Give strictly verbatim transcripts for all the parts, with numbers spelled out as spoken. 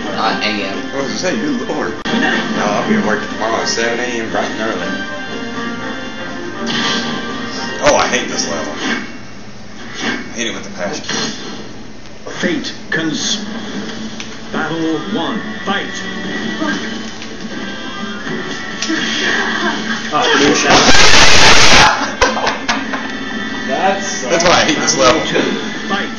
Not A M. I was gonna say, good lord. No, I'll be at work tomorrow at seven A M bright and early. Oh, I hate this level. I hate it with a passion. Fate cons. Battle one. Fight. Oh, Lucia. That's. That's why I hate this level. Two. Fight.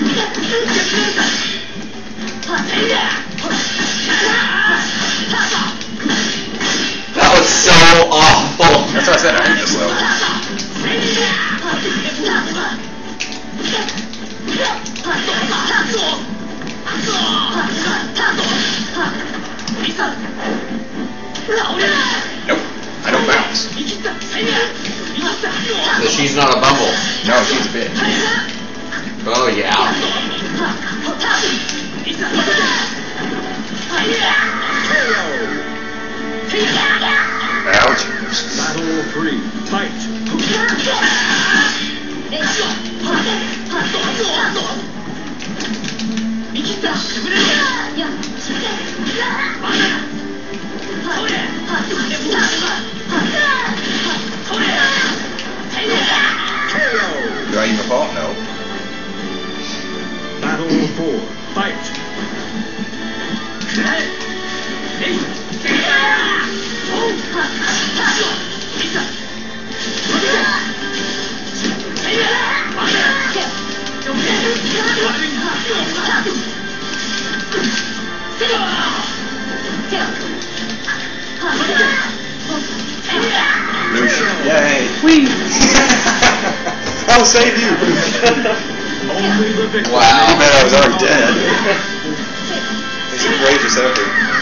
That was so awful. That's why I said I hate this level. Nope, I don't bounce. So she's not a bumble. No, she's a bitch. Oh yeah. Ouch. Battle three. Fight. Do I even fall? No. Battle four. Fight. Lucia. Yay. Whee! I'll save you. Only the victor. Wow. You bet I was already dead. It's the greatest effort.